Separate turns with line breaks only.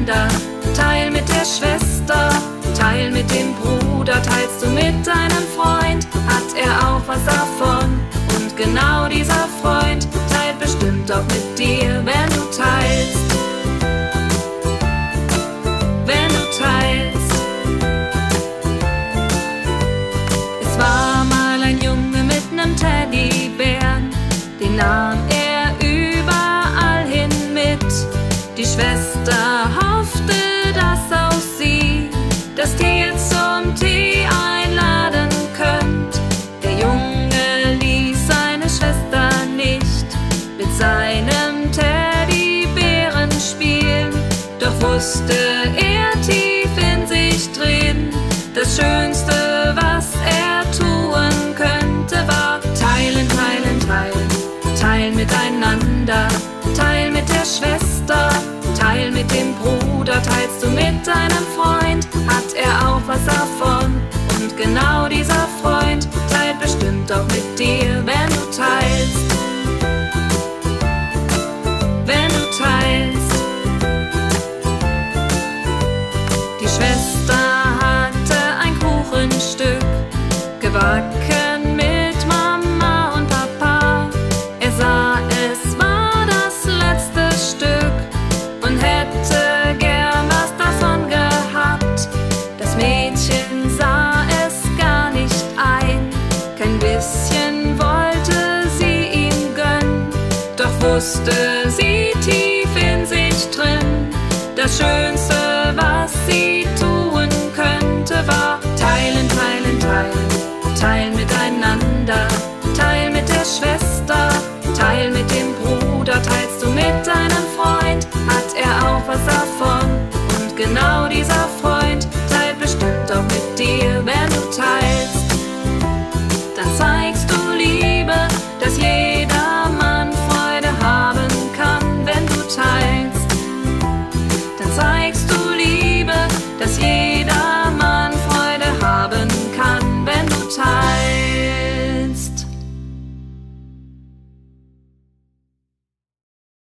miteinander. Teil mit der Schwester, teil mit dem Bruder. Teilst du mit deinem Freund, hat er auch was davon. Und genau dieser Freund teilt bestimmt auch mit dir, wenn du teilst. Wenn du teilst. Es war mal ein Junge mit nem Teddybären, den nahm er überall hin mit. Die Schwester hoffte, dass auch sie das Tier zum Tee einladen könnt. Der Junge ließ seine Schwester nicht mit seinem Teddybären spielen. Doch wusste er tief in sich drin, das Schönste, was er tun könnte, war teilen, teilen, teilen. Teilen miteinander, teil mit der Schwester, teil mit dem Bruder. Teilst du mit deinem Freund, hat er auch was davon. Und genau dieser Freund teilt bestimmt auch mit dir, wenn du teilst. Wenn du teilst. Die Schwester hatte ein Kuchenstück gebacken mit Mama und Papa. Er sah, es war das letzte Stück und hätte gern was davon gehabt. Das Mädchen sah es gar nicht ein, kein bisschen wollte sie ihm gönnen. Doch wusste sie tief in sich drin, das Schönste, was sie tun könnte, war teilen, teilen, teilen. Teilen miteinander.